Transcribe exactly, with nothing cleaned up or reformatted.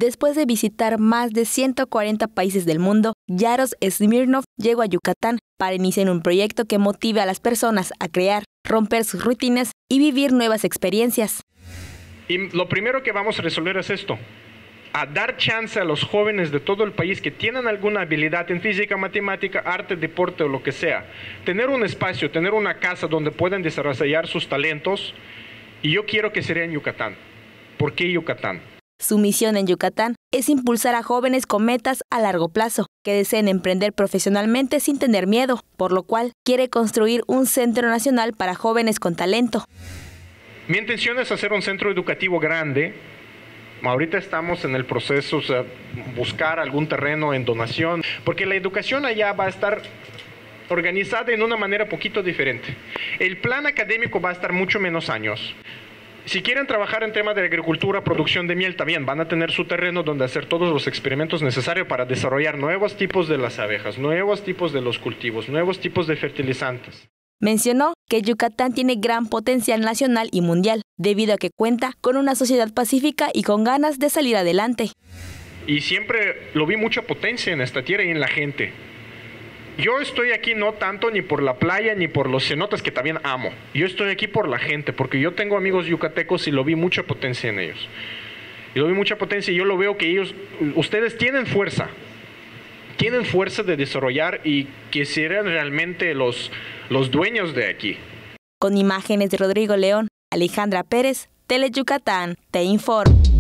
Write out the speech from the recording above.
Después de visitar más de ciento cuarenta países del mundo, Yaros Smirnov llegó a Yucatán para iniciar un proyecto que motive a las personas a crear, romper sus rutinas y vivir nuevas experiencias. Y lo primero que vamos a resolver es esto, a dar chance a los jóvenes de todo el país que tienen alguna habilidad en física, matemática, arte, deporte o lo que sea, tener un espacio, tener una casa donde puedan desarrollar sus talentos, y yo quiero que sea en Yucatán. ¿Por qué Yucatán? Su misión en Yucatán es impulsar a jóvenes con metas a largo plazo, que deseen emprender profesionalmente sin tener miedo, por lo cual quiere construir un centro nacional para jóvenes con talento. Mi intención es hacer un centro educativo grande. Ahorita estamos en el proceso de o sea, buscar algún terreno en donación, porque la educación allá va a estar organizada en una manera poquito diferente. El plan académico va a estar mucho menos años. Si quieren trabajar en temas de agricultura, producción de miel, también van a tener su terreno donde hacer todos los experimentos necesarios para desarrollar nuevos tipos de las abejas, nuevos tipos de los cultivos, nuevos tipos de fertilizantes. Mencionó que Yucatán tiene gran potencial nacional y mundial, debido a que cuenta con una sociedad pacífica y con ganas de salir adelante. Y siempre lo vi mucha potencia en esta tierra y en la gente. Yo estoy aquí no tanto ni por la playa ni por los cenotes, que también amo. Yo estoy aquí por la gente, porque yo tengo amigos yucatecos y lo vi mucha potencia en ellos. Y lo vi mucha potencia y yo lo veo que ellos, ustedes tienen fuerza. Tienen fuerza de desarrollar y que serán realmente los, los dueños de aquí. Con imágenes de Rodrigo León, Alejandra Pérez, Tele Yucatán, te informa.